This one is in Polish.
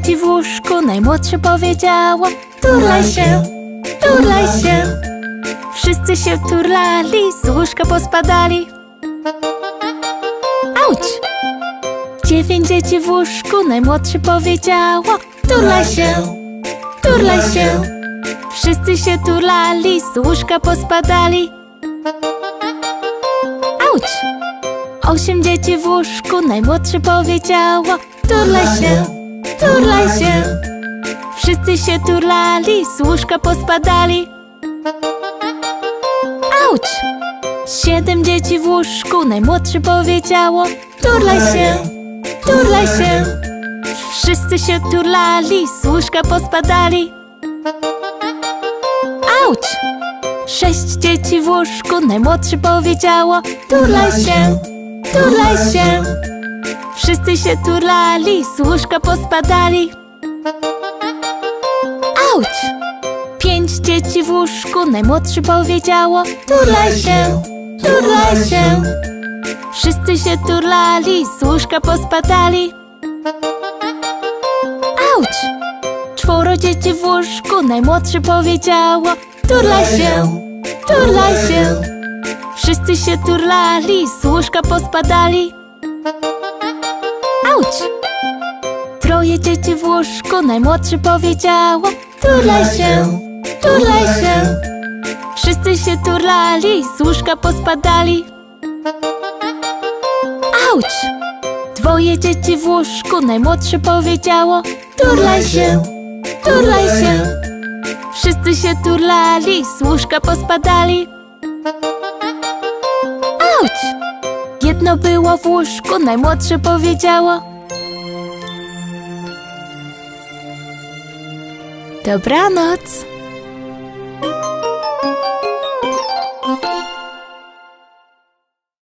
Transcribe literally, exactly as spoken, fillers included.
dzieci w łóżku, najmłodsze powiedziało: turlaj się, turlaj się. Wszyscy się turlali, z łóżka pospadali. Auć! Dziewięć dzieci w łóżku, najmłodsze powiedziało: turlaj się, turlaj się. Wszyscy się turlali, z łóżka pospadali. Auć! Osiem dzieci w łóżku, najmłodsze powiedziało: turlaj się, turlaj się. Wszyscy się turlali, z łóżka pospadali. Auć! Siedem dzieci w łóżku, najmłodsze powiedziało: turlaj się, turlaj się. Wszyscy się turlali, z łóżka pospadali. Auć! Sześć dzieci w łóżku, najmłodsze powiedziało: turlaj się, turlaj się. Wszyscy się turlali, z łóżka pospadali. Auć! Pięć dzieci w łóżku, najmłodsze powiedziało: turlaj się, turlaj się. Wszyscy się turlali, z łóżka pospadali. Auć! Czworo dzieci w łóżku, najmłodsze powiedziało: turlaj się, turlaj się. Wszyscy się turlali, z łóżka pospadali. Auć! Troje dzieci w łóżku, najmłodsze powiedziało: turlaj się, turlaj się. Wszyscy się turlali, z łóżka pospadali. Auć! Dwoje dzieci w łóżku, najmłodsze powiedziało: turlaj się, turlaj się. Wszyscy się turlali, z łóżka pospadali. Auć! Jedno było w łóżku, najmłodsze powiedziało: dobranoc.